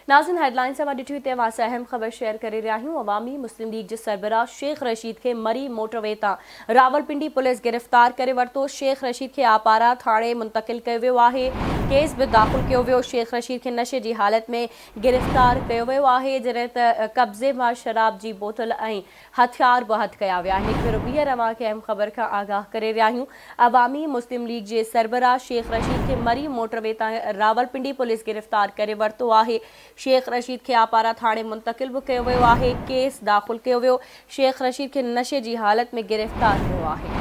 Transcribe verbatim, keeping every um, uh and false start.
नाज़िन headline से ॾिठी हुई वासे अहम ख़बर शेयर करे रहा हूँ। अवामी मुस्लिम लीग के सरबराह शेख रशीद के मरी मोटरवे तां रावलपिंडी पुलिस गिरफ्तार करे वरतो। शेख रशीद के आपारा थाने मुंतकिल किया वियो आहे। केस भी दाख़िल किया वियो। शेख रशीद के नशे की हालत में गिरफ्तार किया वियो आहे, जॾहिं त कब्ज़े में शराब की बोतल ऐं हथियार बहत किया विया आहिनि। हिकु भेरो ॿीहर अवां खे अहम ख़बर का आगाह करे रहा हूँ। अवामी मुस्लिम लीग के सरबराह शेख रशीद के मरी मोटरवे तां रावलपिंडी पुलिस गिरफ्तार करे वरतो आहे। शेख रशीद के आपारा थाने मुंतकिल भी किया वियो आहे। केस दाख़िल किया वियो। शेख रशीद के नशे की हालत में गिरफ्तार किया है।